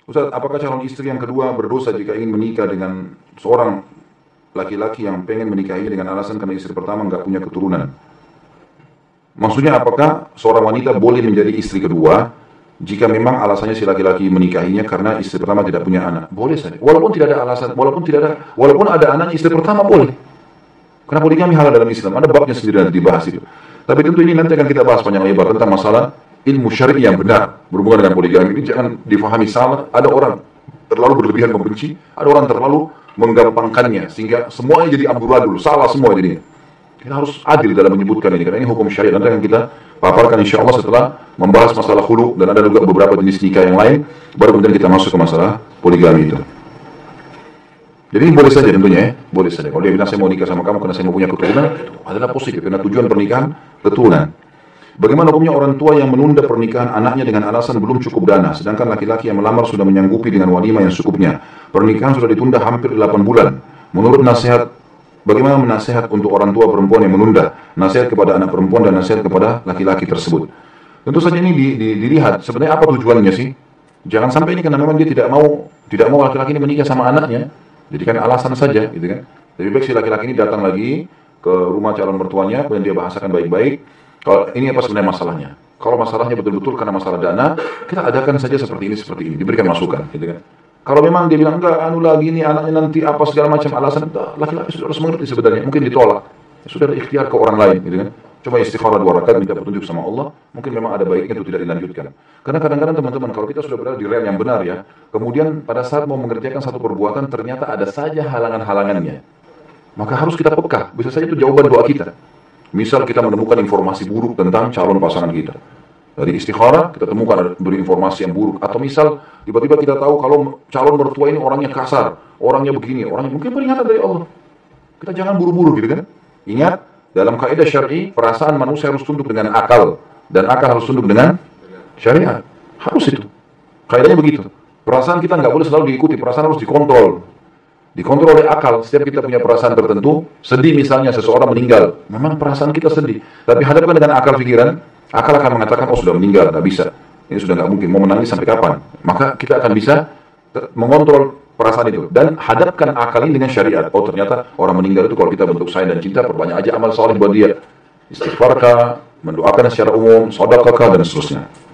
Ustaz, apakah calon istri yang kedua berdosa jika ingin menikah dengan seorang laki-laki yang pengen menikahinya dengan alasan karena istri pertama nggak punya keturunan? Maksudnya apakah seorang wanita boleh menjadi istri kedua jika memang alasannya si laki-laki menikahinya karena istri pertama tidak punya anak? Boleh saja. Walaupun tidak ada alasan, walaupun ada anak istri pertama boleh. Karena poligami halal dalam Islam. Ada babnya sendiri nanti dibahas itu. Tapi tentu ini nanti akan kita bahas panjang lebar tentang masalah ilmu syar'i yang benar berhubungan dengan poligami. Ini jangan difahami salah. Ada orang terlalu berlebihan membenci, ada orang terlalu menggampangkannya sehingga semuanya jadi amburadul, salah semua jadinya. Kita harus adil dalam menyebutkan ini karena ini hukum syariat. Nanti akan kita paparkan insyaallah setelah membahas masalah khulu dan ada juga beberapa jenis nikah yang lain, baru kemudian kita masuk ke masalah poligami itu. Jadi boleh saja tentunya ya, boleh saja. Kalau dia bilang saya mau nikah sama kamu karena saya mau punya keturunan, itu adalah positif karena tujuan pernikahan keturunan. Bagaimana hukumnya orang tua yang menunda pernikahan anaknya dengan alasan belum cukup dana, sedangkan laki-laki yang melamar sudah menyanggupi dengan walimah yang secukupnya. Pernikahan sudah ditunda hampir 8 bulan. Menurut nasihat, bagaimana nasihat untuk orang tua perempuan yang menunda? Nasihat kepada anak perempuan dan nasihat kepada laki-laki tersebut. Tentu saja ini dilihat sebenarnya apa tujuannya sih? Jangan sampai ini karena memang dia tidak mau laki-laki ini menikah sama anaknya. Jadi kan alasan saja, gitu kan. Lebih baik si laki-laki ini datang lagi ke rumah calon mertuanya, kemudian dia bahasakan baik-baik. Kalau ini apa sebenarnya masalahnya? Kalau masalahnya betul-betul karena masalah dana, kita adakan saja seperti ini, diberikan masukan, gitu kan. Kalau memang dia bilang enggak, lagi ini anaknya nanti apa segala macam alasan, laki-laki sudah harus mengerti sebenarnya. Mungkin ditolak, sudah ada ikhtiar ke orang lain, gitu kan. Coba istikharah 2 rakaat minta petunjuk sama Allah, mungkin memang ada baiknya itu tidak dilanjutkan. Karena kadang-kadang teman-teman kalau kita sudah berada di rel yang benar ya, kemudian pada saat mau mengerjakan satu perbuatan ternyata ada saja halangan-halangannya. Maka harus kita peka, bisa saja itu jawaban doa kita. Misal kita menemukan informasi buruk tentang calon pasangan kita. Dari istikharah kita temukan ada berinformasi yang buruk, atau misal tiba-tiba kita tahu kalau calon mertua ini orangnya kasar, orangnya begini, orangnya mungkin peringatan dari Allah. Kita jangan buru-buru gitu kan. Ingat, dalam kaidah syar'i, perasaan manusia harus tunduk dengan akal dan akal harus tunduk dengan syariat. Harus itu. Kaidahnya begitu. Perasaan kita nggak boleh selalu diikuti, perasaan harus dikontrol. Dikontrol oleh akal. Setiap kita punya perasaan tertentu, sedih misalnya seseorang meninggal, memang perasaan kita sedih. Tapi hadapkan dengan akal pikiran, akal akan mengatakan, oh sudah meninggal, nggak bisa. Ini sudah nggak mungkin, mau menangis sampai kapan? Maka kita akan bisa mengontrol perasaan itu dan hadapkan akal ini dengan syariat. Oh ternyata orang meninggal itu kalau kita bentuk sayang dan cinta, perbanyak aja amal saleh buat dia. Istighfarkah, mendoakan secara umum, sedekahkah dan seterusnya.